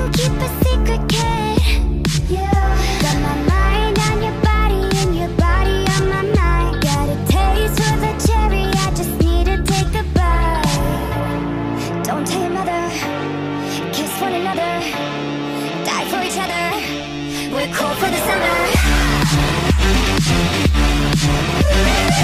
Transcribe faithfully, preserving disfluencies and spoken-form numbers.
keep a secret, kid. Yeah. Got my mind on your body and your body on my mind. Got a taste for the cherry, I just need to take a bite. Don't tell your mother, kiss one another, die for each other. We're cold for the summer.